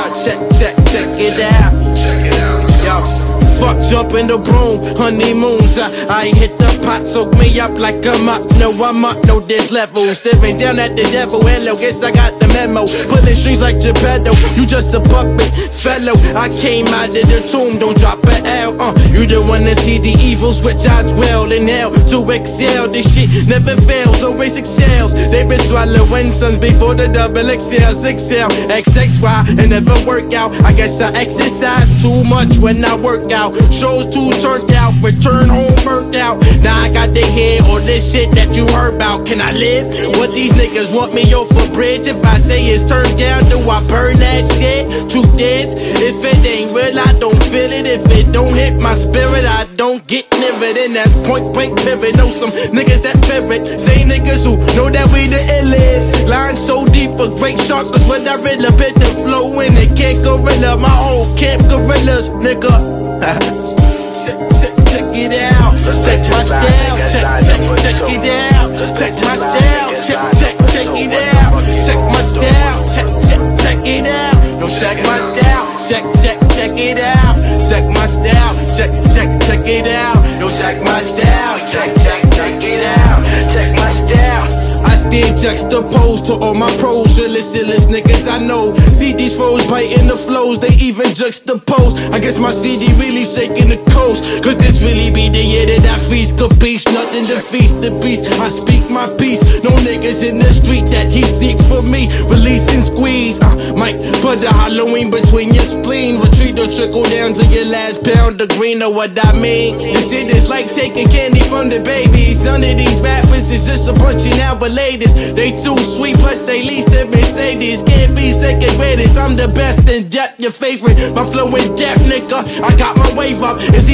Check it out. Yo. Fuck jumping the broom, honeymoons. I hit the pot, soak me up like I'm up. No, I'm up, no, there's levels. Staring down at the devil, hello, guess I got the memo. Pulling strings like Geppetto, you just a puppet, fellow. I came out of the tomb, don't drop an L. You the one that see the evils, which I dwell in hell to excel. This shit never fails, always excels. They been swallowing sons before the double XL, 6L, XXY, and never work out. I guess I exercise too much when I work out. Shows too turned out, return home burnt out. Now I got the head or this shit that you heard about. Can I live? What these niggas want me off a bridge? If I say it's turned down, do I burn that shit? Truth is, if it ain't real, I don't feel it. If it don't hit my spirit, I don't get near it. And that's point blank pivot. Know some niggas that fear it. Say niggas who know that we the illest. Line so deep, a great shark, cause when I really bit the flow in it, can't gorilla. My whole camp gorillas, nigga. Check it out, check my style, check it out, check my style, check it out, check my style, check it out, no check my style, check it out, check my style, check it out, no check my style, check it out, check my style. I stand juxtaposed to all my pros, illest niggas I know. See these foes biting the flows, they even juxtapose. I guess my CD really shaking the coast, cause this really be the year that I feast. Capiche, nothing to feast the beast. I speak my peace, no niggas in the street that he seek for me. Release and squeeze, might put the Halloween between your spleen. Retreat or trickle down to your last pound of green, know what I mean? This shit is like taking candy from the babies. Under these rappers is just a bunch of now but ladies, they too sweet, plus they least to Mercedes. Can't be second greatest, I'm the best and Jeff your favorite. My flow in depth, nigga, I got my wave up.